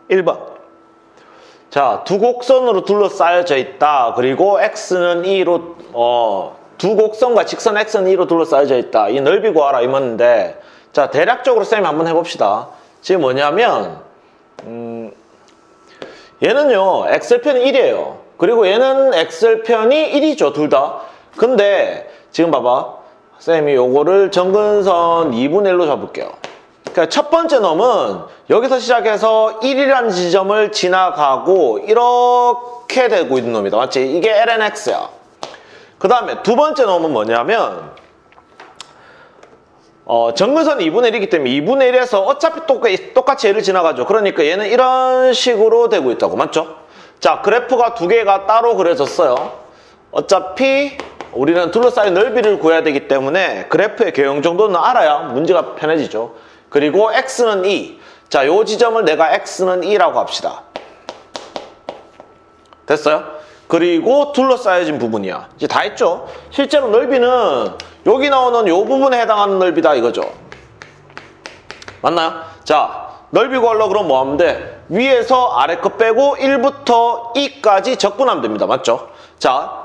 1번. 자, 두 곡선으로 둘러싸여져 있다. 그리고 x는 2로 두 곡선과 직선 x는 2로 둘러싸여져 있다. 이 넓이 구하라 이었는데, 자, 대략적으로 쌤이 한번 해봅시다. 지금 뭐냐면 얘는요 x절편이 1이에요. 그리고 얘는 x절편이 1이죠. 둘 다. 근데 지금 봐봐, 쌤이 요거를 점근선 2분의 1로 잡을게요. 그러니까 첫 번째 놈은 여기서 시작해서 1이라는 지점을 지나가고 이렇게 되고 있는 놈이다. 맞지? 이게 lnx야. 그 다음에 두 번째 놈은 뭐냐면 점근선 2분의 1이기 때문에 2분의 1에서 어차피 똑같이 얘를 지나가죠. 그러니까 얘는 이런 식으로 되고 있다고. 맞죠? 자, 그래프가 두 개가 따로 그려졌어요. 어차피 우리는 둘러싸인 넓이를 구해야 되기 때문에 그래프의 개형 정도는 알아야 문제가 편해지죠. 그리고 x는 2. 자, 요 지점을 내가 x는 2라고 합시다. 됐어요? 그리고 둘러싸여진 부분이야. 이제 다 했죠? 실제로 넓이는 여기 나오는 요 부분에 해당하는 넓이다 이거죠. 맞나요? 자, 넓이 구하려고 그럼 뭐 하면 돼? 위에서 아래 거 빼고 1부터 2까지 적분하면 됩니다. 맞죠? 자,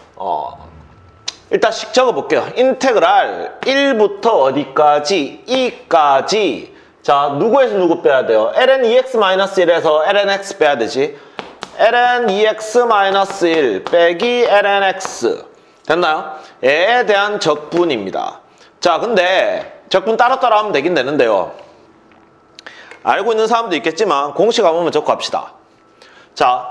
일단 씩 적어볼게요. 인테그랄 1부터 어디까지? 2까지. 자, 누구에서 누구 빼야 돼요? ln EX-1에서 ln X 빼야 되지. ln EX-1 빼기 ln X. 됐나요? 얘에 대한 적분입니다. 자, 근데 적분 따로따로 하면 되긴 되는데요. 알고 있는 사람도 있겠지만 공식 한번만 적고 합시다. 자,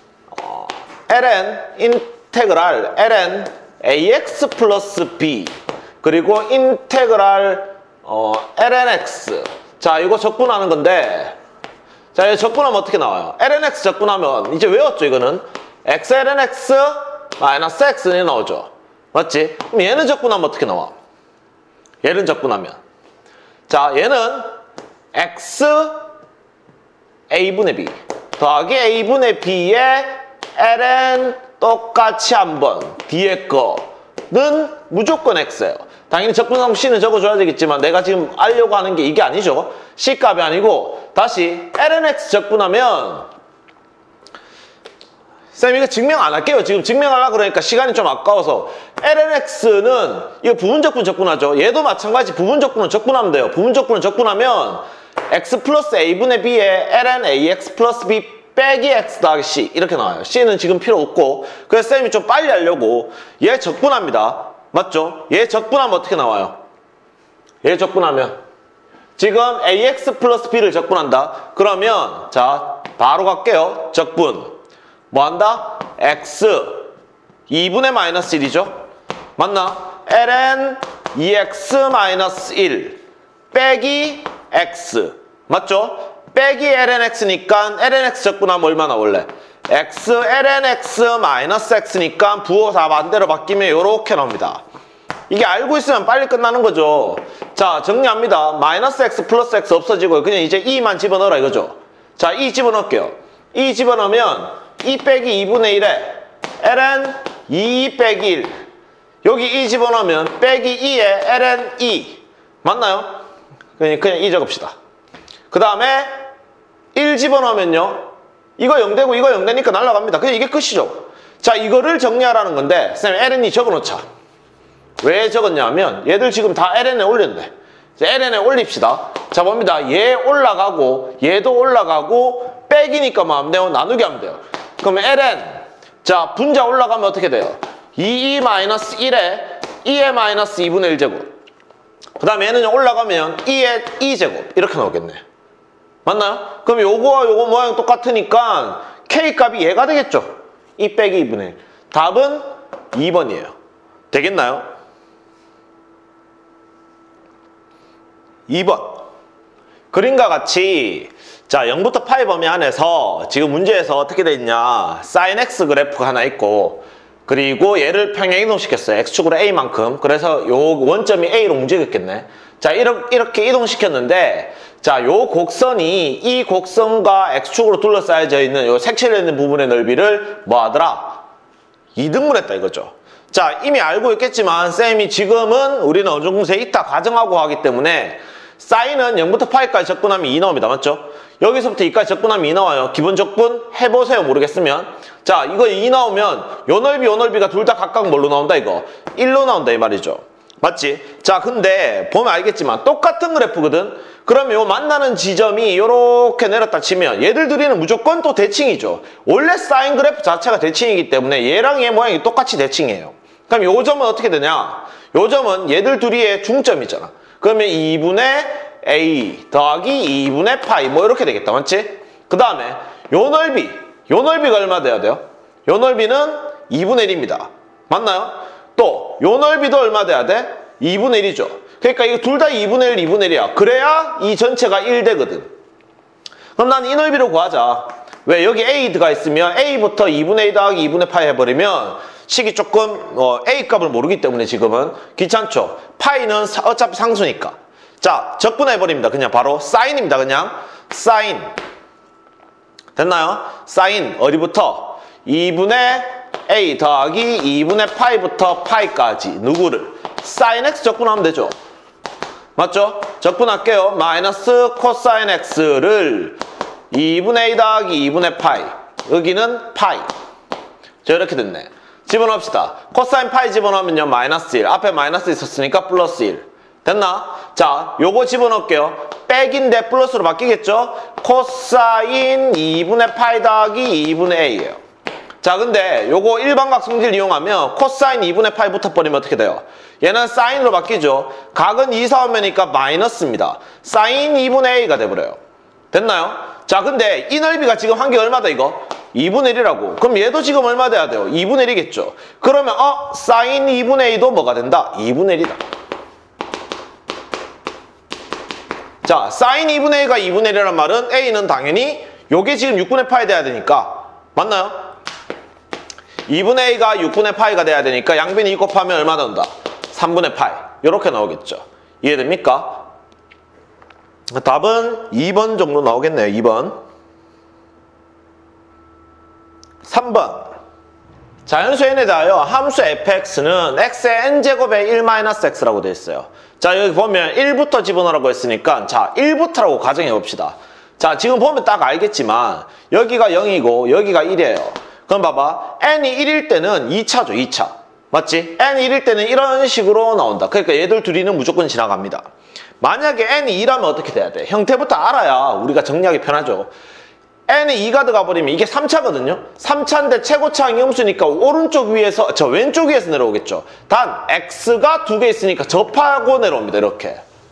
ln 인테그랄 ln ax 플러스 b 그리고 인테그랄 ln x. 자, 이거 적분하는 건데, 자, 이거 적분하면 어떻게 나와요? ln x 적분하면 이제 외웠죠? 이거는 x ln x 마이너스 x는 나오죠. 맞지? 그럼 얘는 적분하면 어떻게 나와? 얘는 적분하면, 자, 얘는 x a분의 b 더하기 a분의 b의 ln 똑같이 한번 뒤에 거는 무조건 x예요. 당연히 적분하면 c는 적어줘야 되겠지만 내가 지금 알려고 하는 게 이게 아니죠. c값이 아니고 다시 lnx 적분하면, 쌤 이거 증명 안 할게요. 지금 증명하려고 그러니까 시간이 좀 아까워서. lnx는 이거 부분적분 적분하죠. 얘도 마찬가지 부분적분은 적분하면 돼요. 부분적분은 적분하면 x 플러스 a분의 b의 ln ax 플러스 b 빼기 x 더하기 c 이렇게 나와요. c는 지금 필요 없고, 그래서 쌤이 좀 빨리 하려고 얘 적분합니다. 맞죠? 얘 적분하면 어떻게 나와요? 얘 적분하면 지금 ax 플러스 b를 적분한다. 그러면 자, 바로 갈게요. 적분 뭐 한다? x 2분의 마이너스 1이죠? 맞나? ln EX-1 빼기 x 맞죠? 빼기 ln x니까 ln x 적분하면 얼마나 원래? x ln x 마이너스 x니까 부호사 반대로 바뀌면 이렇게 나옵니다. 이게 알고 있으면 빨리 끝나는 거죠. 자, 정리합니다. 마이너스 x 플러스 x 없어지고 그냥 이제 2만 집어넣어라 이거죠. 자, 2 집어넣을게요. 2 집어넣으면 2 빼기 2분의 1에 ln 2 빼기 1 여기 2 집어넣으면 빼기 2에 ln 2 맞나요? 그냥 2 적읍시다. 그 다음에 1 집어넣으면요 이거 0 되고 이거 0 되니까 날아갑니다. 그냥 이게 끝이죠. 자, 이거를 정리하라는 건데 쌤 ln이 적어놓자. 왜 적었냐면 얘들 지금 다 ln에 올렸는데 ln에 올립시다. 자, 봅니다. 얘 올라가고 얘도 올라가고 빼기니까 뭐 하면 돼요? 나누기 하면 돼요. 그러면 ln 자, 분자 올라가면 어떻게 돼요? 2e-1에 2의 마이너스 2분의 1제곱 그 다음에 얘는 올라가면 2의 2제곱 이렇게 나오겠네. 맞나요? 그럼 요거와 요거 모양 똑같으니까 K값이 얘가 되겠죠? 2 빼기 2분의 1. 답은 2번이에요. 되겠나요? 2번. 그림과 같이 자, 0부터 파이 범위 안에서 지금 문제에서 어떻게 돼 있냐? sin x 그래프가 하나 있고 그리고 얘를 평행 이동시켰어요. x축으로 a만큼. 그래서 요 원점이 a로 움직였겠네. 자, 이렇게 이동시켰는데 자, 요 곡선이 이 곡선과 x축으로 둘러싸여져 있는 요 색칠되어 있는 부분의 넓이를 뭐 하더라? 2등분했다 이거죠. 자, 이미 알고 있겠지만 쌤이 지금은 우리는 어느 정도 이따 가정하고 하기 때문에 사인은 0부터 파이까지 적분하면 2 나옵니다. 맞죠? 여기서부터 2까지 적분하면 2 나와요. 기본 적분 해보세요. 모르겠으면. 자, 이거 2 나오면 요 넓이가 둘 다 각각 뭘로 나온다 이거? 1로 나온다 이 말이죠. 맞지? 자, 근데 보면 알겠지만 똑같은 그래프거든. 그러면 요 만나는 지점이 요렇게 내렸다 치면 얘들 둘이는 무조건 또 대칭이죠. 원래 사인 그래프 자체가 대칭이기 때문에 얘랑 얘 모양이 똑같이 대칭이에요. 그럼 요 점은 어떻게 되냐? 요 점은 얘들 둘이의 중점이잖아. 그러면 2분의 a 더하기 2분의 파이 뭐 이렇게 되겠다. 맞지? 그 다음에 요 넓이가 얼마 돼야 돼요? 요 넓이는 2분의 1입니다. 맞나요? 또 요 넓이도 얼마 돼야 돼? 2분의 1이죠. 그러니까 이거 둘 다 2분의 1, 2분의 1이야. 그래야 이 전체가 1 되거든. 그럼 난 이 넓이를 구하자. 왜? 여기 a가 있으면 a부터 2분의 1 더하기 2분의 파이 해버리면 식이 조금 a 값을 모르기 때문에 지금은 귀찮죠. 파이는 어차피 상수니까. 자, 적분해버립니다. 그냥 바로 사인입니다. 그냥 사인. 됐나요? 사인 어디부터? 2분의 a 더하기 2분의 파이부터 파이까지 누구를? 사인 x 적분하면 되죠. 맞죠? 적분할게요. 마이너스 코사인 x를 2분의 a 더하기 2분의 파이. 여기는 파이. 자, 이렇게 됐네. 집어넣읍시다. 코사인 파이 집어넣으면요. 마이너스 1. 앞에 마이너스 있었으니까 플러스 1. 됐나? 자, 요거 집어넣을게요. 백인데 플러스로 바뀌겠죠? 코사인 2분의 파이 더하기 2분의 a예요. 자, 근데 요거 일반각 성질 이용하면 코사인 2분의 파이 붙어버리면 어떻게 돼요? 얘는 사인으로 바뀌죠? 각은 2, 4원면이니까 마이너스입니다. 사인 2분의 a가 돼버려요. 됐나요? 자, 근데 이 넓이가 지금 한 개 얼마다 이거? 2분의 1이라고. 그럼 얘도 지금 얼마 돼야 돼요? 2분의 1이겠죠? 그러면 사인 2분의 a도 뭐가 된다? 2분의 1이다. 자, 사인 2분의 a가 2분의 1이란 말은 a는 당연히 요게 지금 6분의 파이 돼야 되니까 맞나요? 2분의 a가 6분의 파이가 돼야 되니까 양변이 2 곱하면 얼마 나온다? 3분의 파이. 이렇게 나오겠죠. 이해됩니까? 답은 2번 정도 나오겠네요. 2번. 3번. 자연수 n에 대하여 함수 fx는 x의 n제곱의 1-x라고 되어 있어요. 자, 여기 보면 1부터 집어넣으라고 했으니까 자, 1부터라고 가정해 봅시다. 자, 지금 보면 딱 알겠지만 여기가 0이고 여기가 1이에요. 그럼 봐봐. n이 1일 때는 2차죠. 2차. 맞지? n이 1일 때는 이런 식으로 나온다. 그러니까 얘들 둘이는 무조건 지나갑니다. 만약에 n이 2라면 어떻게 돼야 돼? 형태부터 알아야 우리가 정리하기 편하죠. n이 2가 들어가 버리면 이게 3차거든요. 3차인데 최고차항이 음수니까 오른쪽 위에서 왼쪽 위에서 내려오겠죠. 단 x가 2개 있으니까 접하고 내려옵니다. 이렇게.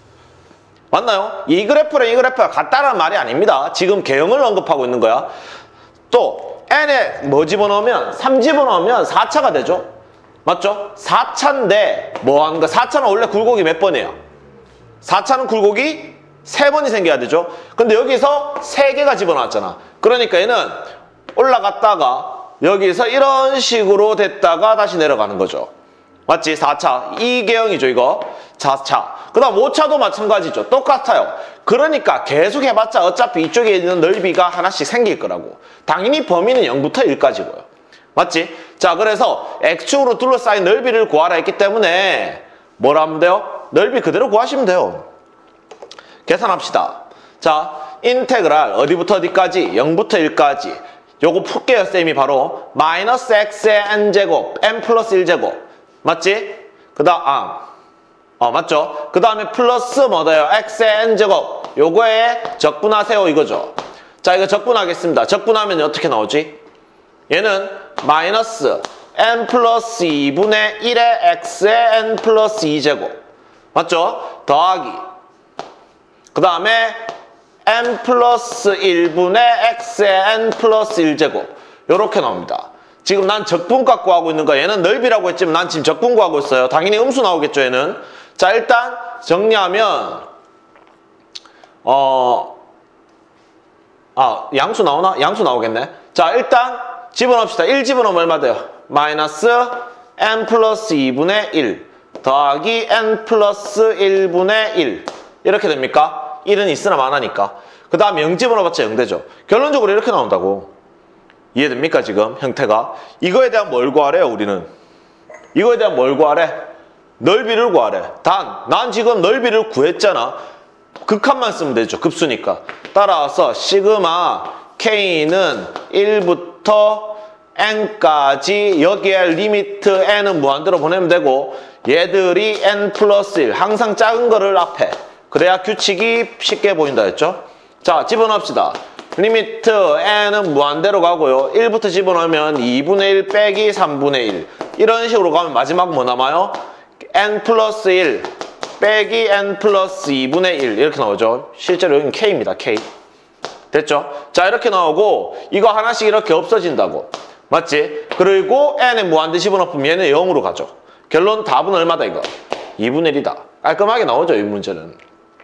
맞나요? 이 그래프랑 이 그래프가 같다는 말이 아닙니다. 지금 개형을 언급하고 있는 거야. 또 n에 뭐 집어넣으면 3 집어넣으면 4차가 되죠. 맞죠? 4차인데 뭐 하는 거? 4차는 원래 굴곡이 몇 번이에요? 4차는 굴곡이 3번이 생겨야 되죠. 근데 여기서 3개가 집어넣었잖아. 그러니까 얘는 올라갔다가 여기서 이런 식으로 됐다가 다시 내려가는 거죠. 맞지? 4차. 이 개형이죠, 이거. 4차. 그 다음 5차도 마찬가지죠. 똑같아요. 그러니까 계속 해봤자 어차피 이쪽에 있는 넓이가 하나씩 생길 거라고. 당연히 범위는 0부터 1까지고요. 맞지? 자, 그래서 X축으로 둘러싸인 넓이를 구하라 했기 때문에 뭘 하면 돼요? 넓이 그대로 구하시면 돼요. 계산합시다. 자, 인테그랄 어디부터 어디까지? 0부터 1까지. 요거 풀게요, 쌤이 바로. 마이너스 x의 n제곱, n 플러스 1제곱. 맞지? 그 다음, 맞죠? 그 다음에 플러스 뭐다요? x의 n제곱. 요거에 적분하세요, 이거죠. 자, 이거 적분하겠습니다. 적분하면 어떻게 나오지? 얘는 마이너스 n 플러스 2분의 1의 x의 n 플러스 2제곱. 맞죠? 더하기. 그 다음에 n 플러스 1분의 x의 n 플러스 1제곱. 요렇게 나옵니다. 지금 난 적분값 구하고 있는 거야. 얘는 넓이라고 했지만 난 지금 적분 구하고 있어요. 당연히 음수 나오겠죠, 얘는. 자, 일단 정리하면 양수 나오나? 양수 나오겠네. 자, 일단 집어넣읍시다. 1 집어넣으면 얼마 돼요? 마이너스 n 플러스 2분의 1 더하기 n 플러스 1분의 1 이렇게 됩니까? 1은 있으나 마나니까. 그 다음 0 집어넣어봤자 0 되죠. 결론적으로 이렇게 나온다고. 이해됩니까, 지금 형태가? 이거에 대한 뭘 구하래요, 우리는? 이거에 대한 뭘 구하래? 넓이를 구하래. 난 지금 넓이를 구했잖아. 극한만 쓰면 되죠. 급수니까. 따라서 시그마 K는 1부터 n까지 여기에 리미트 n은 무한대로 보내면 되고 얘들이 n 플러스 1 항상 작은 거를 앞에 그래야 규칙이 쉽게 보인다 했죠. 자, 집어넣읍시다. 리미트 n은 무한대로 가고요. 1부터 집어넣으면 2분의 1 빼기 3분의 1 이런 식으로 가면 마지막 뭐 남아요? n 플러스 1 빼기 n 플러스 2분의 1 이렇게 나오죠. 실제로 여기는 k입니다. k. 됐죠? 자, 이렇게 나오고 이거 하나씩 이렇게 없어진다고. 맞지? 그리고 n에 무한대 집어넣으면 얘는 0으로 가죠. 결론 답은 얼마다 이거? 2분의 1이다. 깔끔하게 나오죠, 이 문제는.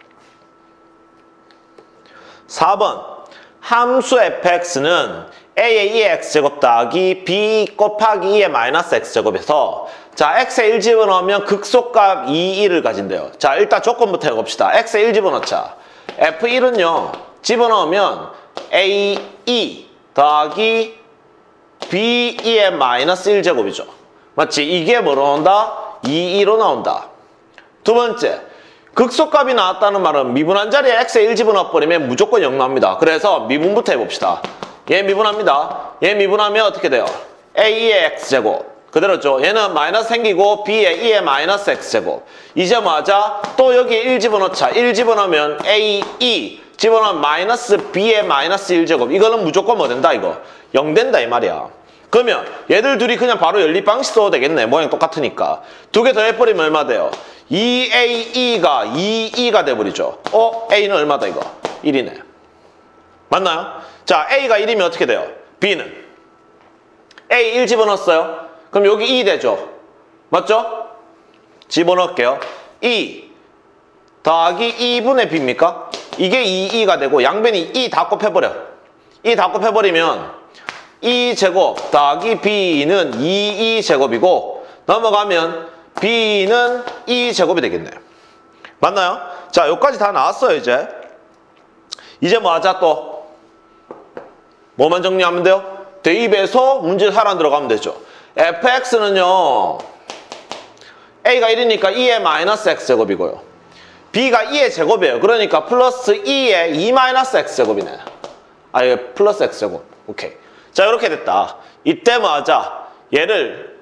4번. 함수 fx는 a의 2x제곱 더하기 b 곱하기 2의 마이너스 x제곱에서 자, x에 1 집어넣으면 극소값 2를 가진대요. 자, 일단 조건부터 해봅시다. x에 1 집어넣자. f1은요, 집어넣으면 a2 더하기 b2의 마이너스 1제곱이죠. 맞지? 이게 뭐로 나온다? 2로 나온다. 두 번째, 극소값이 나왔다는 말은 미분한 자리에 x에 1 집어넣어버리면 무조건 0 나옵니다. 그래서 미분부터 해봅시다. 얘 미분합니다. 얘 미분하면 어떻게 돼요? a의 x제곱. 그대로죠. 얘는 마이너스 생기고 b의 2의 마이너스 x제곱. 이제 뭐하자? 또 여기 1 집어넣자. 1 집어넣으면 a2 집어넣으면 마이너스 b의 마이너스 1제곱. 이거는 무조건 뭐 된다 이거? 0 된다 이 말이야. 그러면 얘들 둘이 그냥 바로 연립방식 써도 되겠네. 모양 똑같으니까. 두 개 더 해버리면 얼마 돼요? 2ae가 2e가 돼버리죠. a는 얼마다 이거? 1이네. 맞나요? 자, a가 1이면 어떻게 돼요? b는? a 1 집어넣었어요. 그럼 여기 2 되죠. 맞죠? 집어넣을게요. 2 더하기 2분의 b입니까? 이게 2e가 되고 양변이 2 다 곱해버려. 2 다 곱해버리면 2제곱 더하기 b는 2e제곱이고 넘어가면 b는 2제곱이 되겠네. 맞나요? 자, 여기까지 다 나왔어요. 이제 뭐 하자 또? 뭐만 정리하면 돼요? 대입해서 문제 하나 들어가면 되죠. fx는요 a가 1이니까 2의 마이너스 x제곱이고요. b가 2의 제곱이에요. 그러니까 플러스 2의 2 마이너스 x제곱이네. 아, 이게 플러스 x제곱. 오케이. 자, 이렇게 됐다. 이때 뭐 하자? 얘를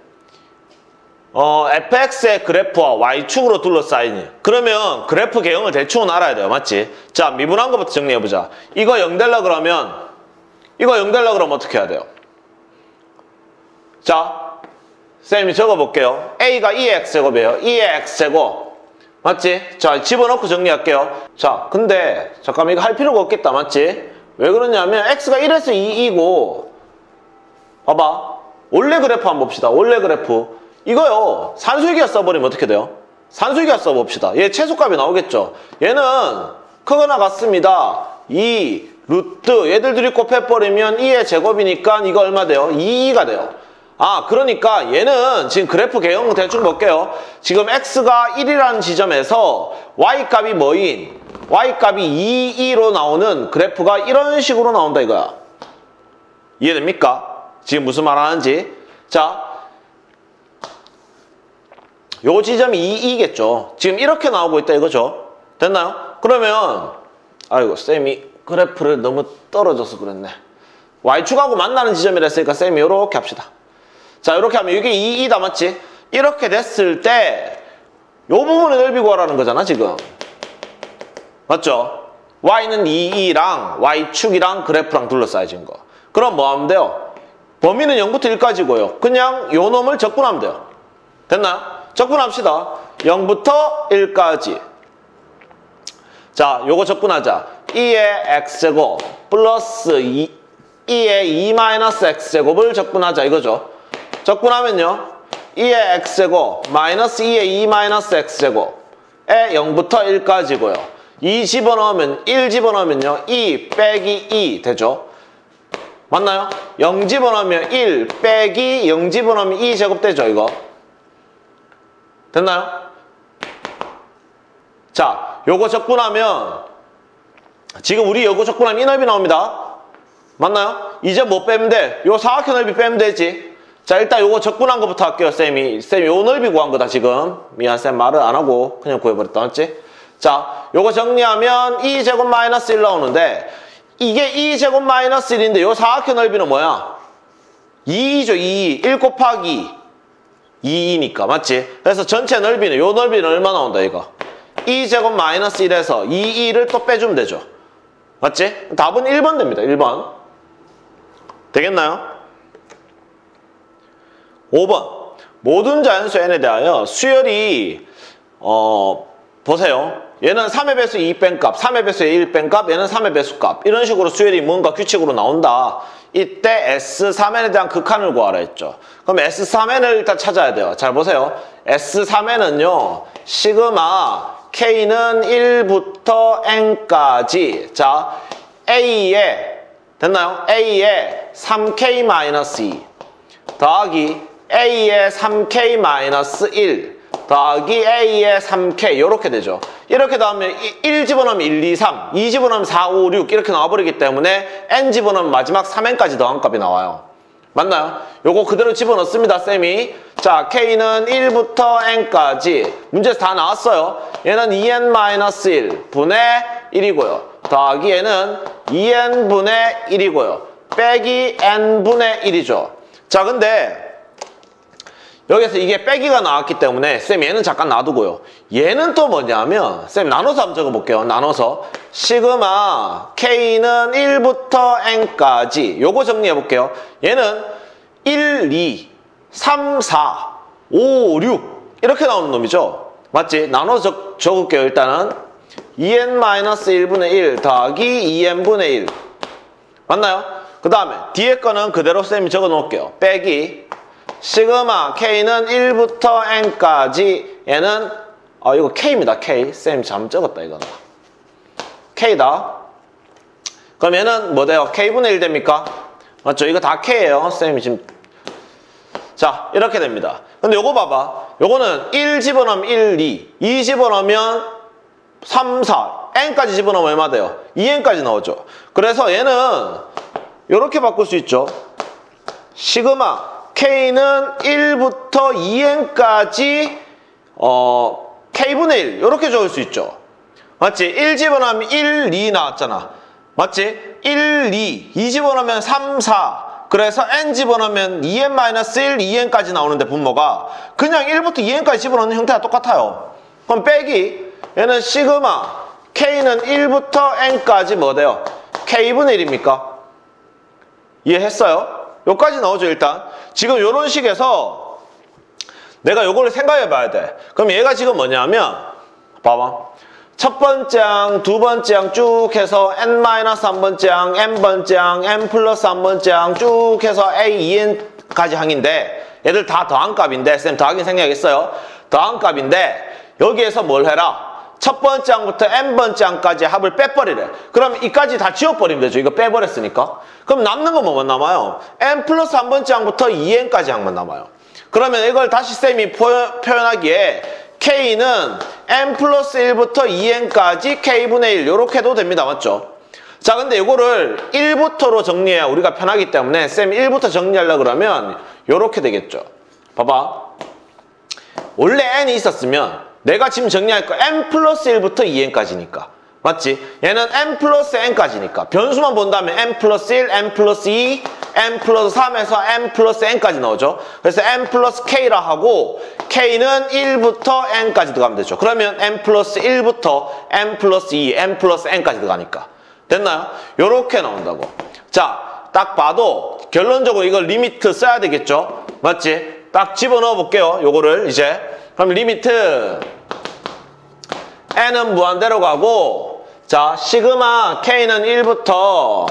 fx의 그래프와 y축으로 둘러싸이니 그러면 그래프 개형을 대충은 알아야 돼요. 맞지? 자, 미분한 것부터 정리해보자. 이거 0 되려 그러면 이거 0 되려 그러면 어떻게 해야 돼요? 자, 쌤이 적어볼게요. a가 2의 x제곱이에요. 2의 x제곱. 맞지? 자, 집어넣고 정리할게요. 자, 근데 잠깐만 이거 할 필요가 없겠다. 맞지? 왜 그러냐면 x가 1에서 2이고 봐봐. 원래 그래프 한번 봅시다. 원래 그래프. 이거요. 산술기하 써버리면 어떻게 돼요? 산술기하 써봅시다. 얘 최소값이 나오겠죠? 얘는 크거나 같습니다. 2 루트 얘들 둘이 곱해버리면 2의 제곱이니까 이거 얼마 돼요? 2가 돼요. 아, 그러니까 얘는 지금 그래프 개형 대충 볼게요. 지금 x가 1이라는 지점에서 y값이 뭐인? y값이 2로 나오는 그래프가 이런 식으로 나온다 이거야. 이해됩니까? 지금 무슨 말 하는지. 자, 요 지점이 2겠죠. 지금 이렇게 나오고 있다 이거죠. 됐나요? 그러면 아이고 쌤이 그래프를 너무 떨어져서 그랬네. y축하고 만나는 지점이라 했으니까 쌤이 이렇게 합시다. 자, 이렇게 하면 이게 2다 맞지? 이렇게 됐을 때 요 부분의 넓이 구하라는 거잖아 지금. 맞죠? y는 2랑 y축이랑 그래프랑 둘러싸여진 거. 그럼 뭐 하면 돼요? 범위는 0부터 1까지고요. 그냥 요 놈을 적분하면 돼요. 됐나요? 적분합시다. 0부터 1까지. 자, 요거 적분하자. 2의 x제곱 플러스 2의 2 마이너스 x제곱을 적분하자 이거죠. 적분하면요. 2의 x제곱 마이너스 2의 2 마이너스 x제곱에 0부터 1까지고요. 2 집어넣으면 1 집어넣으면요. 2 빼기 2 되죠. 맞나요? 0 집어넣으면 1 빼기 0 집어넣으면 2 제곱 되죠 이거. 됐나요? 자, 요거 적분하면 지금 우리 요거 적분하면 이 넓이 나옵니다. 맞나요? 이제 뭐 빼면 돼? 요 사각형 넓이 빼면 되지. 자, 일단 요거 적분한 것부터 할게요. 쌤이 요 넓이 구한 거다 지금. 미안 쌤 말을 안 하고 그냥 구해버렸다. 맞지? 자, 요거 정리하면 2제곱 마이너스 1 나오는데 이게 2제곱 마이너스 1인데 요 사각형 넓이는 뭐야? 2죠, 2. 1 곱하기 2니까 맞지? 그래서 전체 넓이는 요 넓이는 얼마 나온다 이거? 2제곱 마이너스 1에서 2를 또 빼주면 되죠. 맞지? 답은 1번 됩니다. 1번. 되겠나요? 5번. 모든 자연수 n에 대하여 수열이 보세요. 얘는 3의 배수 2 뺀 값, 3의 배수의 1 뺀 값, 얘는 3의 배수 값. 이런 식으로 수열이 뭔가 규칙으로 나온다. 이때 S3n에 대한 극한을 구하라 했죠. 그럼 S3n을 일단 찾아야 돼요. 잘 보세요. S3n은요. 시그마 K는 1부터 N까지. 자, A에 됐나요? A에 3K-2 더하기 A에 3K-1 더하기 A에 3K 이렇게 되죠. 이렇게 나오면 1 집어넣으면 1, 2, 3, 2 집어넣으면 4, 5, 6 이렇게 나와버리기 때문에 N 집어넣으면 마지막 3N까지 더한 값이 나와요. 맞나요? 요거 그대로 집어넣습니다, 쌤이. 자, K는 1부터 N까지 문제에서 다 나왔어요. 얘는 2N-1 분의 1이고요. 더하기 얘는 2N분의 1이고요. 빼기 N분의 1이죠. 자, 근데 여기서 이게 빼기가 나왔기 때문에 쌤 얘는 잠깐 놔두고요. 얘는 또 뭐냐면 쌤 나눠서 한번 적어볼게요. 나눠서 시그마 K는 1부터 N까지 요거 정리해볼게요. 얘는 1, 2, 3, 4, 5, 6 이렇게 나오는 놈이죠. 맞지? 나눠서 적을게요. 일단은 2N-1분의 1 더하기 2N분의 1 맞나요? 그 다음에 뒤에 거는 그대로 쌤이 적어놓을게요. 빼기 시그마 K는 1부터 N까지 얘는 이거 K입니다. K. 쌤 잘못 적었다 이거는. K다. 그럼 얘는 뭐 돼요? K분의 1 됩니까? 맞죠? 이거 다 K예요. 쌤이 지금. 자, 이렇게 됩니다. 근데 요거 봐봐. 요거는 1 집어넣으면 1, 2 집어넣으면 3, 4 N까지 집어넣으면 얼마 돼요? 2N까지 나오죠. 그래서 얘는 요렇게 바꿀 수 있죠. 시그마 K는 1부터 2N까지 K분의 1 이렇게 적을 수 있죠. 맞지? 1 집어넣으면 1, 2 나왔잖아. 맞지? 1, 2 집어넣으면 3, 4 그래서 N 집어넣으면 2N-1, 2N까지 나오는데 분모가 그냥 1부터 2N까지 집어넣는 형태가 똑같아요. 그럼 빼기 얘는 시그마 K는 1부터 N까지 뭐 돼요? K분의 1입니까? 이해했어요? 여기까지 나오죠 일단. 지금 이런 식에서 내가 요거를 생각해 봐야 돼. 그럼 얘가 지금 뭐냐면 봐봐. 첫 번째 항, 두 번째 항 쭉 해서 N-1번째 항, N번째 항, N+1번째 항 쭉 해서 A, 2N까지 항인데 얘들 다 더한 값인데 쌤 더하긴 생략했어요. 더한 값인데 여기에서 뭘 해라? 첫 번째 항부터 N번째 항까지 합을 빼버리래. 그럼 이까지 다 지워버리면 되죠. 이거 빼버렸으니까. 그럼 남는 건 뭐만 남아요? N+1번째 항부터 2N까지 항만 남아요. 그러면 이걸 다시 쌤이 표현하기에 K는 N+1부터 2N까지 K분의 1 이렇게 해도 됩니다. 맞죠? 자, 근데 이거를 1부터로 정리해야 우리가 편하기 때문에 쌤이 1부터 정리하려고 그러면 이렇게 되겠죠. 봐봐. 원래 N이 있었으면 내가 지금 정리할 거 N+1부터 2N까지니까. 맞지? 얘는 N+N까지니까. 변수만 본다면 N+1, N+2, N+3에서 N+N까지 나오죠. 그래서 N+K라 하고 K는 1부터 N까지 들어가면 되죠. 그러면 N+1부터 N+2, N+N까지 들어가니까. 됐나요? 요렇게 나온다고. 자, 딱 봐도 결론적으로 이걸 리미트 써야 되겠죠? 맞지? 딱 집어넣어 볼게요. 요거를 이제. 그럼 리미트 n은 무한대로 가고 자 시그마 k는 1부터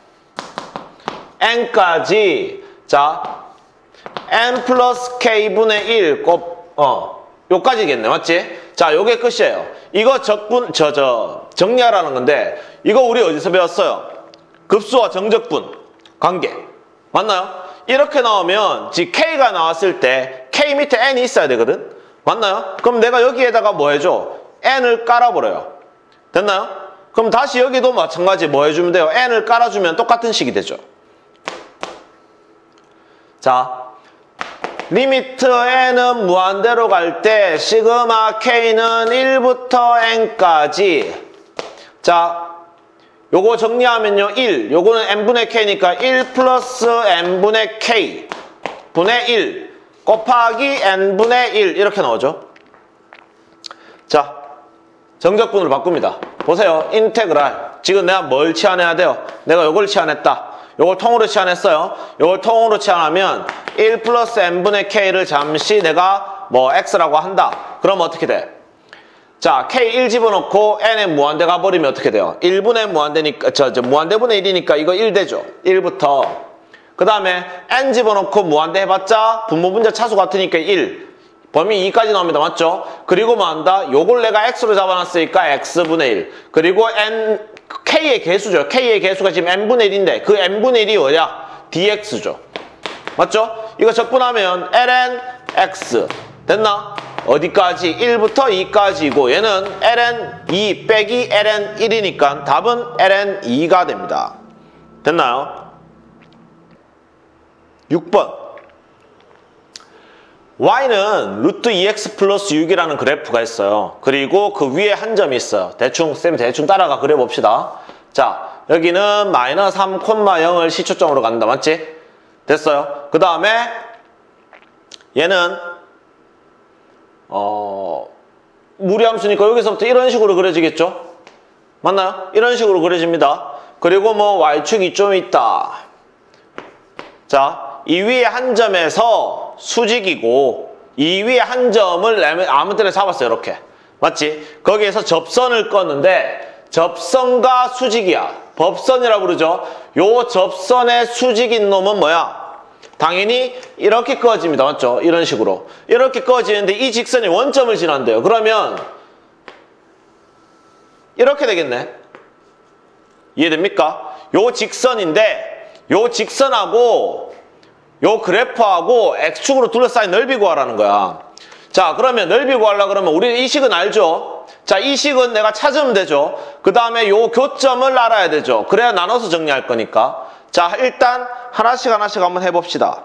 n까지 자 n 플러스 k분의 1 요까지겠네. 맞지? 자 요게 끝이에요. 이거 정리하라는 건데 이거 우리 어디서 배웠어요? 급수와 정적분 관계 맞나요? 이렇게 나오면 즉 k가 나왔을 때 k 밑에 n이 있어야 되거든. 맞나요? 그럼 내가 여기에다가 뭐 해줘? n을 깔아버려요. 됐나요? 그럼 다시 여기도 마찬가지 뭐 해주면 돼요? n을 깔아주면 똑같은 식이 되죠. 자, 리미트 n은 무한대로 갈 때 시그마 k는 1부터 n까지. 자, 요거 정리하면요. 1. 요거는 n분의 k니까 1 플러스 n분의 k 분의 1 곱하기 n분의 1 이렇게 나오죠. 자, 정적분으로 바꿉니다. 보세요. 인테그랄. 지금 내가 뭘 치환해야 돼요? 내가 요걸 치환했다. 요걸 통으로 치환했어요. 요걸 통으로 치환하면 1 플러스 n분의 k를 잠시 내가 뭐 x라고 한다. 그럼 어떻게 돼? 자, k 1 집어넣고 n에 무한대 가버리면 어떻게 돼요? 1분의 무한대니까, 무한대분의 1이니까 이거 1 되죠. 1부터. 그 다음에 n 집어넣고 무한대 해봤자 분모분자 차수 같으니까 1. 범위 2까지 나옵니다. 맞죠? 그리고 뭐 한다? 요걸 내가 x로 잡아놨으니까 x분의 1. 그리고 k의 개수죠. k의 개수가 지금 n분의 1인데 그 n분의 1이 뭐냐? dx죠. 맞죠? 이거 적분하면 ln x. 됐나? 어디까지? 1부터 2까지고 얘는 ln 2 빼기 ln 1이니까 답은 ln 2가 됩니다. 됐나요? 6번. y는 루트 2x 플러스 6이라는 그래프가 있어요. 그리고 그 위에 한 점이 있어요. 쌤 대충 따라가 그려봅시다. 자, 여기는 마이너스 3,0을 시초점으로 간다. 맞지? 됐어요. 그 다음에 얘는 무리함수니까 여기서부터 이런 식으로 그려지겠죠? 맞나요? 이런 식으로 그려집니다. 그리고 뭐 y축이 좀 있다. 자, 이 위에 한 점에서 수직이고 이 위에 한 점을 아무 때나 잡았어요. 이렇게. 맞지? 거기에서 접선을 껐는데 접선과 수직이야. 법선이라고 그러죠. 요 접선의 수직인 놈은 뭐야? 당연히 이렇게 그어집니다. 맞죠? 이런 식으로. 이렇게 그어지는데 이 직선이 원점을 지난대요. 그러면 이렇게 되겠네. 이해됩니까? 요 직선인데 요 직선하고 요 그래프하고 x축으로 둘러싸인 넓이 구하라는 거야. 자, 그러면 넓이 구하려고 그러면 우리 이 식은 알죠? 자, 이 식은 내가 찾으면 되죠. 그 다음에 요 교점을 알아야 되죠. 그래야 나눠서 정리할 거니까. 자, 일단 하나씩 한번 해봅시다.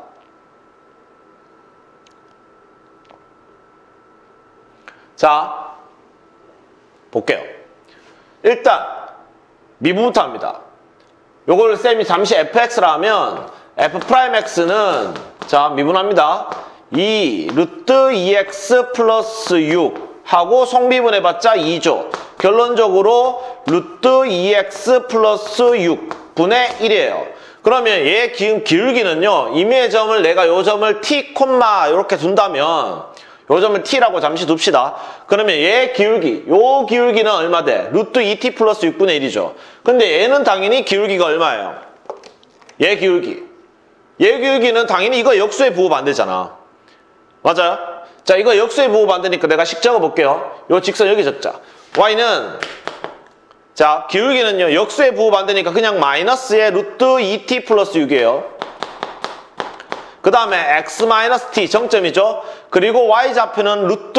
자, 볼게요. 일단 미분부터 합니다. 요걸 쌤이 잠시 fx라 하면 f'x는 자, 미분합니다. 2 루트 2x 플러스 6 하고 속미분해봤자 2죠. 결론적으로 루트 2x 플러스 6 분의 1이에요. 그러면 얘 기울기는요. 임의의 점을 내가 요 점을 t, 이렇게 둔다면 요 점을 t라고 잠시 둡시다. 그러면 얘 기울기, 요 기울기는 얼마 돼? 루트 2t 플러스 6분의 1이죠. 근데 얘는 당연히 기울기가 얼마예요? 얘 기울기. 얘 기울기는 당연히 이거 역수의 부호 반대잖아. 맞아요? 자, 이거 역수의 부호 반대니까 내가 식 적어볼게요. 요 직선 여기 적자. y는 자, 기울기는요. 역수의 부호 반대니까 그냥 마이너스의 루트 2t 플러스 6이에요. 그 다음에 x 마이너스 t 정점이죠. 그리고 y좌표는 루트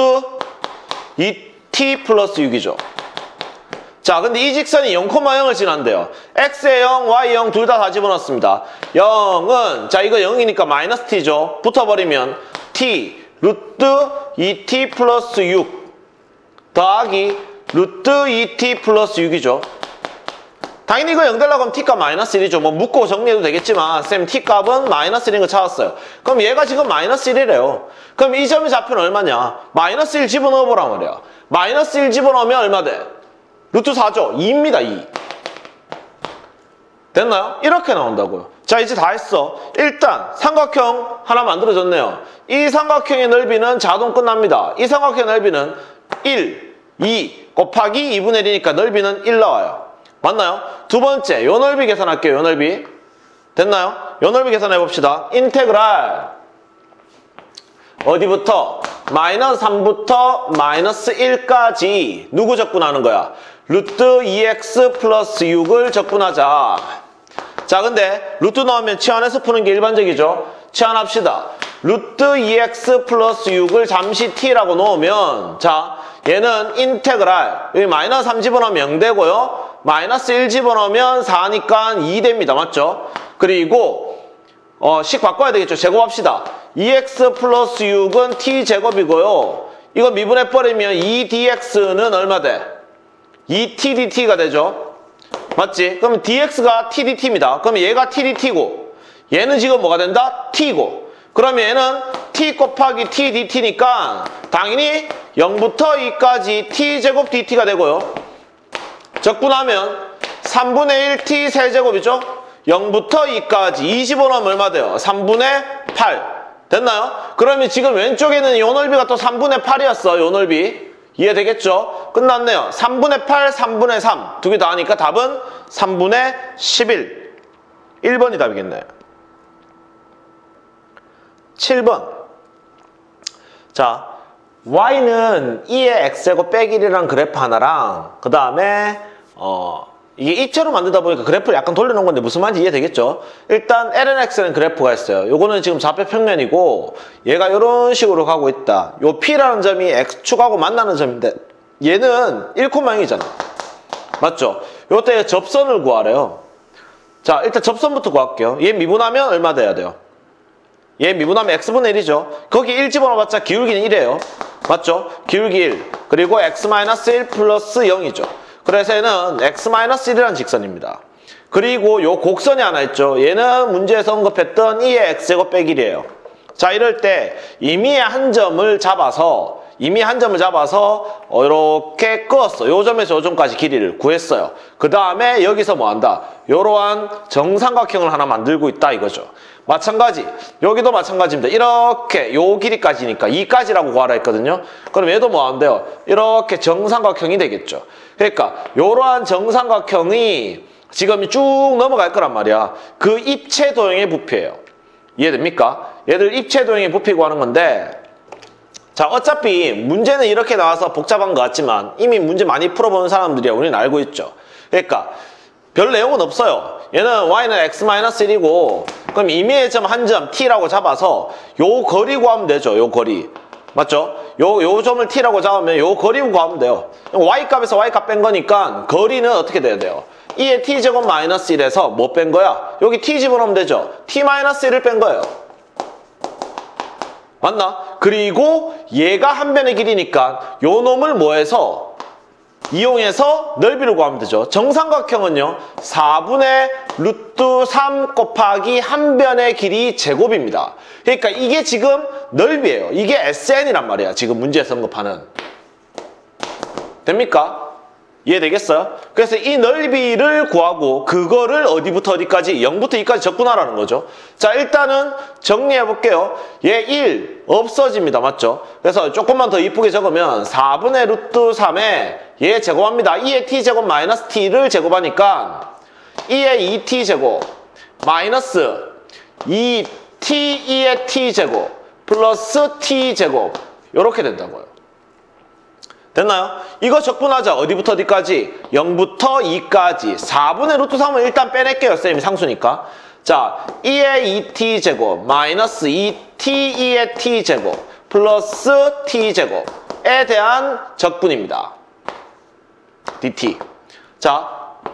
2t 플러스 6이죠. 자, 근데 이 직선이 0,0을 지난대요. x에 0, y에 0 둘 다 집어넣습니다. 0은 자, 이거 0이니까 마이너스 t죠. 붙어버리면 t 루트 2t 플러스 6 더하기 루트 2t 플러스 6이죠. 당연히 이거 0 되려고 하면 t값 마이너스 1이죠. 뭐 묶고 정리해도 되겠지만 쌤 t값은 마이너스 1인 거 찾았어요. 그럼 얘가 지금 마이너스 1이래요. 그럼 이 점의 좌표는 얼마냐? 마이너스 1 집어넣어보란 말이야. 마이너스 1 집어넣으면 얼마 돼? 루트 4죠. 2입니다. 2. 됐나요? 이렇게 나온다고요. 자, 이제 다 했어. 일단 삼각형 하나 만들어졌네요. 이 삼각형의 넓이는 자동 끝납니다. 이 삼각형의 넓이는 1, 2 곱하기 2분의 1이니까 넓이는 1 나와요. 맞나요? 두 번째, 요 넓이 계산할게요. 요 넓이. 됐나요? 요 넓이 계산해봅시다. 인테그랄 어디부터? 마이너스 3부터 마이너스 1까지 누구 적분하는 거야? 루트 2x 플러스 6을 적분하자. 자, 근데 루트 넣으면 치환해서 푸는 게 일반적이죠. 치환합시다. 루트 2x 플러스 6을 잠시 t라고 놓으면 자, 얘는 인테그랄 여기 마이너스 3 집어넣으면 0 되고요. 마이너스 1 집어넣으면 4니까 2 됩니다. 맞죠? 그리고 식 바꿔야 되겠죠. 제곱합시다. 2x 플러스 6은 t제곱이고요. 이거 미분해버리면 2dx는 얼마 돼? 2tdt가 되죠. 맞지? 그럼 dx가 tdt입니다. 그럼 얘가 tdt고 얘는 지금 뭐가 된다? t고. 그러면 얘는 t 곱하기 tdt니까 당연히 0부터 2까지 t제곱 dt가 되고요. 적분하면 3분의 1t 세제곱이죠? 0부터 2까지 20원 하면 얼마 돼요? 3분의 8. 됐나요? 그러면 지금 왼쪽에는 요 넓이가 또 3분의 8이었어. 요 넓이. 이해되겠죠? 끝났네요. 3분의 8, 3분의 3. 두 개 다 하니까 답은 3분의 11. 1번이 답이겠네요. 7번. 자, y는 2의 x제곱 빼기 1이라는 그래프 하나랑 그 다음에 이게 입체로 만들다 보니까 그래프를 약간 돌려놓은 건데 무슨 말인지 이해되겠죠? 일단 lnx는 그래프가 있어요. 요거는 지금 좌표 평면이고 얘가 이런 식으로 가고 있다. 요 p라는 점이 x축하고 만나는 점인데 얘는 1,0이잖아. 맞죠? 요때 접선을 구하래요. 자, 일단 접선부터 구할게요. 얘 미분하면 얼마 돼야 돼요? 얘 미분하면 x분의 1이죠. 거기 1 집어넣어봤자 기울기는 1이에요. 맞죠? 기울기 1. 그리고 x-1 플러스 0이죠. 그래서 얘는 x-1이라는 직선입니다. 그리고 요 곡선이 하나 있죠. 얘는 문제에서 언급했던 2의 x제곱 빼기 1이에요. 자, 이럴 때 이미 한 점을 잡아서 이렇게 끄었어. 요 점에서 요 점까지 길이를 구했어요. 그 다음에 여기서 뭐 한다? 요러한 정삼각형을 하나 만들고 있다 이거죠. 마찬가지, 여기도 마찬가지입니다. 이렇게 요 길이까지니까 2까지라고 구하라 했거든요. 그럼 얘도 뭐 한대요? 이렇게 정삼각형이 되겠죠. 그러니까 요러한 정삼각형이 지금 쭉 넘어갈 거란 말이야. 그 입체 도형의 부피예요. 이해됩니까? 얘들 입체 도형의 부피고 하는 건데, 자, 어차피 문제는 이렇게 나와서 복잡한 것 같지만 이미 문제 많이 풀어보는 사람들이야 우리는 알고 있죠. 그러니까 별 내용은 없어요. 얘는 y는 x-1이고 그럼 임의의 점 한 점 t라고 잡아서 요 거리 구하면 되죠. 요 거리. 맞죠? 요 점을 t라고 잡으면 요 거리 구하면 돼요. y값에서 y값 뺀 거니까 거리는 어떻게 돼야 돼요? 2의 t제곱 마이너스 1에서 뭐 뺀 거야? 여기 t 집어넣으면 되죠. t-1을 뺀 거예요. 맞나? 그리고 얘가 한 변의 길이니까 요 놈을 뭐 해서 이용해서 넓이를 구하면 되죠. 정삼각형은요 4분의 루트 3 곱하기 한 변의 길이 제곱입니다. 그러니까 이게 지금 넓이에요. 이게 SN이란 말이야. 지금 문제에서 언급하는. 됩니까? 이해되겠어요? 그래서 이 넓이를 구하고 그거를 어디부터 어디까지? 0부터 2까지 적분하라는 거죠. 자, 일단은 정리해 볼게요. 얘 1 없어집니다. 맞죠? 그래서 조금만 더 이쁘게 적으면 4분의 루트 3에 얘 제곱합니다. 2의 t제곱 마이너스 t를 제곱하니까 2의 2t제곱 마이너스 2t2의 t제곱 플러스 t제곱 이렇게 된다고요. 됐나요? 이거 적분하자. 어디부터 어디까지? 0부터 2까지. 4분의 루트 3은 일단 빼낼게요. 쌤이 상수니까. 자, 2의 2t제곱 마이너스 2t2의 t제곱 플러스 t제곱에 대한 적분입니다. dt. 자,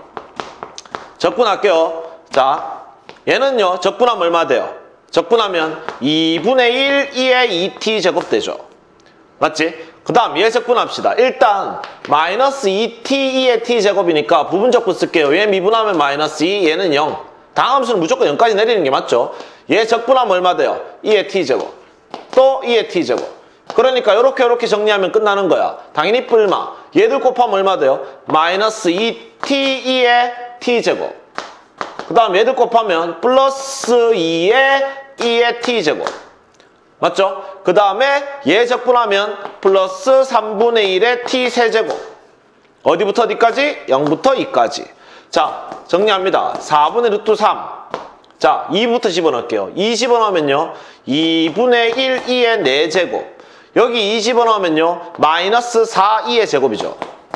적분할게요. 자, 얘는요. 적분하면 얼마 돼요? 적분하면 2분의 1 2의 2t제곱 되죠. 맞지? 그 다음 얘 적분합시다. 일단 마이너스 2t 2의 t제곱이니까 부분적분 쓸게요. 얘 미분하면 마이너스 2, 얘는 0. 다음 함수는 무조건 0까지 내리는 게 맞죠? 얘 적분하면 얼마 돼요? 2의 t제곱 또 2의 t제곱. 그러니까 이렇게 정리하면 끝나는 거야. 당연히 뿔마. 얘들 곱하면 얼마 돼요? 마이너스 2t 2의 t제곱. 그 다음 얘들 곱하면 플러스 2의 t제곱. 맞죠? 그 다음에 얘 적분하면 플러스 3분의 1의 t 세제곱. 어디부터 어디까지? 0부터 2까지. 자, 정리합니다. 4분의 루트 3. 자, 2부터 집어넣을게요. 2 집어넣으면요. 2분의 1, 2의 4제곱. 여기 2 집어넣으면요. 마이너스 4, 2의 제곱이죠.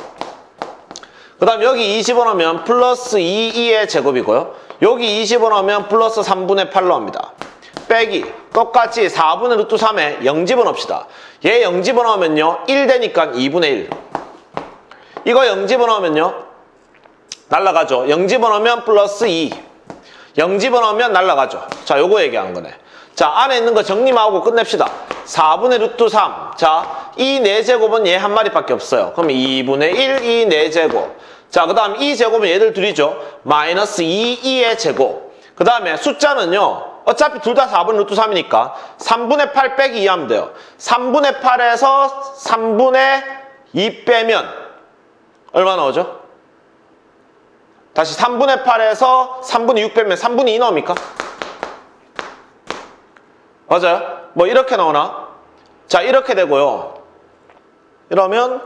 그 다음 여기 2 집어넣으면 플러스 2, 2의 제곱이고요. 여기 2 집어넣으면 플러스 3분의 8로 합니다. 빼기 똑같이 4분의 루트 3에 0 집어넣읍시다. 얘 0 집어넣으면요 1 되니까 2분의 1. 이거 0 집어넣으면요 날라가죠. 0 집어넣으면 플러스 2. 0 집어넣으면 날라가죠. 자, 요거 얘기한 거네. 자, 안에 있는 거 정리하고 끝냅시다. 4분의 루트 3. 자, 이 4제곱은 얘 한 마리밖에 없어요. 그럼 2분의 1, 이 4제곱. 자, 그 다음 이 제곱은 얘들 둘이죠. 마이너스 2, 2의 제곱. 그 다음에 숫자는요. 어차피 둘 다 4분의 루트 3이니까 3분의 8 빼기 2 하면 돼요. 3분의 8에서 3분의 2 빼면 얼마 나오죠? 다시 3분의 8에서 3분의 6 빼면 3분의 2 나옵니까? 맞아요? 뭐 이렇게 나오나? 자, 이렇게 되고요. 이러면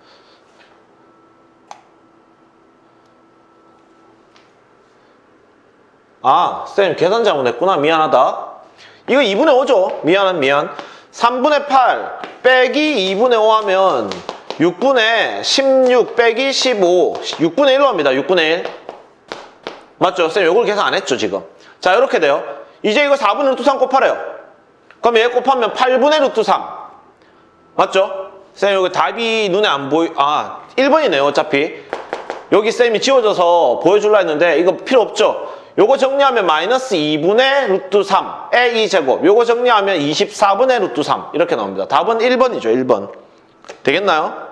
아, 쌤 계산 잘못했구나. 미안하다. 이거 2분의 5죠? 미안. 3분의 8 빼기 2분의 5 하면 6분의 16 빼기 15 6분의 1로 합니다. 6분의 1 맞죠? 쌤 이걸 계산 안 했죠 지금. 자, 이렇게 돼요. 이제 이거 4분의 루트 3 곱하래요. 그럼 얘 곱하면 8분의 루트 3 맞죠? 쌤 여기 답이 눈에 안 보이... 아 1번이네요 어차피. 여기 쌤이 지워져서 보여주려 했는데 이거 필요 없죠? 요거 정리하면 마이너스 2분의 루트 3의 2제곱. 요거 정리하면 24분의 루트 3 이렇게 나옵니다. 답은 1번이죠. 1번. 되겠나요?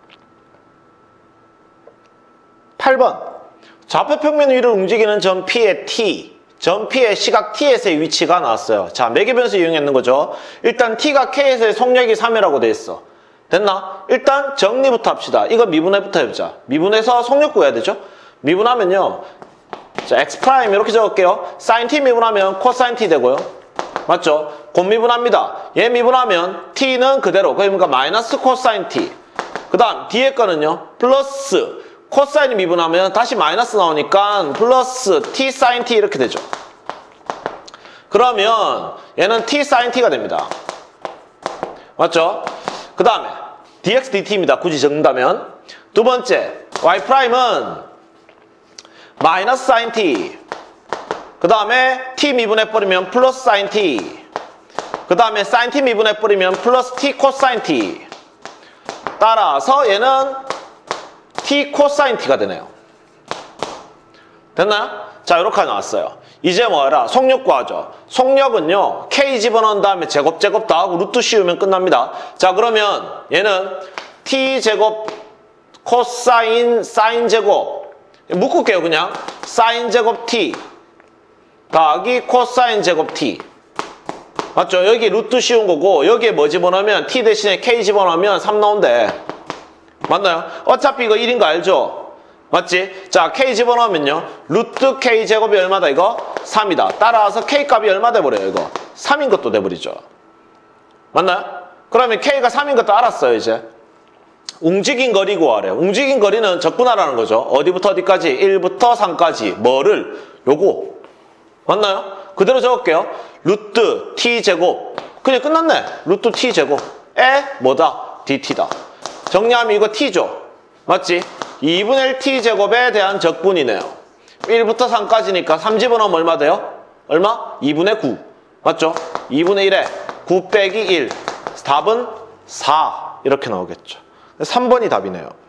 8번. 좌표 평면 위를 움직이는 점 P의 T. 점 P의 시각 T에서의 위치가 나왔어요. 자, 매개변수 이용했는 거죠. 일단 T가 K에서의 속력이 3이라고 돼 있어. 됐나? 일단 정리부터 합시다. 이거 미분해부터 해보자. 미분해서 속력 구해야 되죠? 미분하면요. 자, x' 이렇게 적을게요. sin t 미분하면 cosine t 되고요. 맞죠? 곧 미분합니다. 얘 미분하면 t는 그대로. 그러니까 마이너스 cosine t. 그 다음 뒤에 거는요. 플러스 cosine 미분하면 다시 마이너스 나오니까 플러스 t sin t 이렇게 되죠. 그러면 얘는 t sin t가 됩니다. 맞죠? 그 다음에 dx dt입니다. 굳이 적는다면. 두 번째 y'은 마이너스 sin t. 그 다음에 t 미분해버리면 플러스 sin t. 그 다음에 sin t 미분해버리면 플러스 t cosine t. 따라서 얘는 t cosine t가 되네요. 됐나요? 자, 이렇게 나왔어요. 이제 뭐라? 속력 구하죠. 속력은요. k 집어넣은 다음에 제곱 다 하고 루트 씌우면 끝납니다. 자, 그러면 얘는 t 제곱 코사인 사인 제곱 묶을게요. 그냥 사인 제곱 t 더하기 코사인 제곱 t. 맞죠? 여기 루트 씌운 거고 여기에 뭐 집어넣으면 t 대신에 k 집어넣으면 3 나온대. 맞나요? 어차피 이거 1인 거 알죠? 맞지? 자, k 집어넣으면요. 루트 k 제곱이 얼마다 이거? 3이다. 따라서 k 값이 얼마 돼버려요 이거? 3인 것도 돼버리죠. 맞나요? 그러면 k가 3인 것도 알았어요 이제. 움직인 거리 구하래. 움직인 거리는 적분하라는 거죠. 어디부터 어디까지? 1부터 3까지. 뭐를? 요거. 맞나요? 그대로 적을게요. 루트 t제곱. 그냥 끝났네. 루트 t제곱에 뭐다? dt다. 정리하면 이거 t죠. 맞지? 2분의 1 t제곱에 대한 적분이네요. 1부터 3까지니까 3 집어넣으면 얼마 돼요? 얼마? 2분의 9. 맞죠? 2분의 1에 9 빼기 1. 답은 4. 이렇게 나오겠죠. 3번이 답이네요.